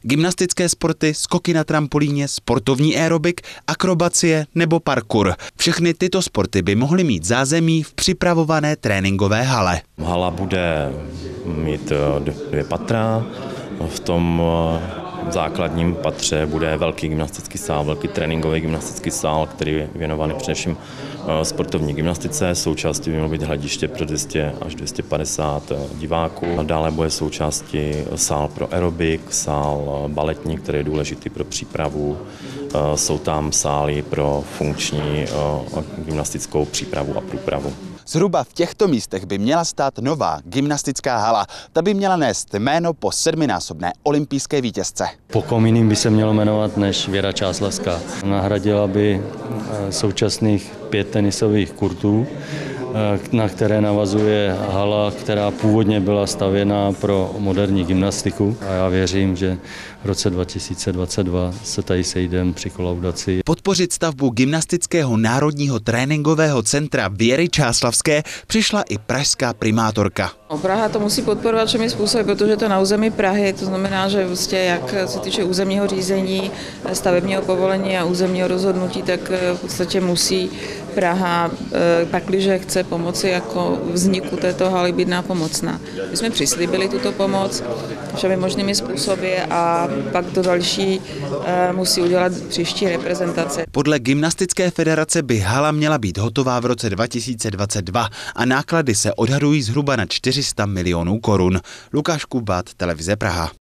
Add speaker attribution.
Speaker 1: Gymnastické sporty, skoky na trampolíně, sportovní aerobik, akrobacie nebo parkour. Všechny tyto sporty by mohly mít zázemí v připravované tréninkové hale.
Speaker 2: Hala bude mít 2 patra. V tom základním patře bude velký gymnastický sál, velký tréninkový gymnastický sál, který je věnovaný především sportovní gymnastice. Součástí by mělo být hlediště pro 200 až 250 diváků. Dále bude součástí sál pro aerobik, sál baletní, který je důležitý pro přípravu. Jsou tam sály pro funkční gymnastickou přípravu a průpravu.
Speaker 1: Zhruba v těchto místech by měla stát nová gymnastická hala. Ta by měla nést jméno po 7násobné olympijské vítězce.
Speaker 3: Po kom jiným by se mělo jmenovat než Věra Čáslavská. Nahradila by současných 5 tenisových kurtů, na které navazuje hala, která původně byla stavěná pro moderní gymnastiku. A já věřím, že v roce 2022 se tady sejdeme při kolaudaci.
Speaker 1: Podpořit stavbu gymnastického národního tréninkového centra Věry Čáslavské přišla i pražská primátorka.
Speaker 4: Praha to musí podporovat všemi způsoby, protože to na území Prahy, to znamená, že vlastně jak se týče územního řízení, stavebního povolení a územního rozhodnutí, tak v podstatě musí Praha, pakliže chce pomoci jako vzniku této haly, být nápomocná. My jsme přislíbili tuto pomoc všemi možnými způsoby a pak to další musí udělat příští reprezentace.
Speaker 1: Podle Gymnastické federace by hala měla být hotová v roce 2022 a náklady se odhadují zhruba na 400 milionů korun. Lukáš Kubát, Televize Praha.